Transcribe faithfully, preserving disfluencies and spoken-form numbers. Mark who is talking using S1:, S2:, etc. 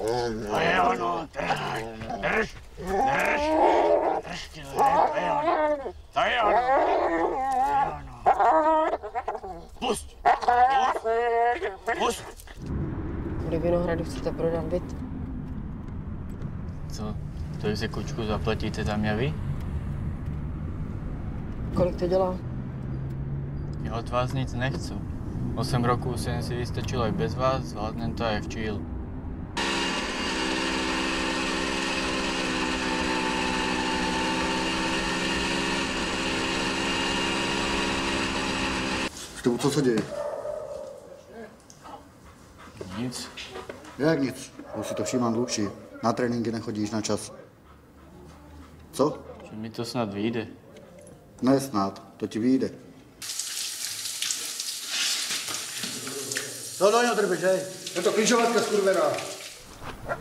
S1: To je ono, drž, drž, drž, drž, to je ono, to je ono, to je ono. Pusť, pusť, pusť.
S2: Kolik Vinohradu chcete prodat byt?
S1: Co? To exekučku zaplatíte za mě vy?
S2: Kolik to dělá?
S1: Já od vás nic nechci. Osm roků jsem si vystačil aj bez vás, zvládnem to aj v chill.
S3: K tomu, co se děje?
S1: Nic.
S3: Jak nic? Už si to všímám dlouhší. Na tréninky nechodíš na čas. Co?
S1: Že mi to snad vyjde.
S3: Ne snad, to ti vyjde. Co do něho drbeš, hej? Je to klíčovatka skurvená.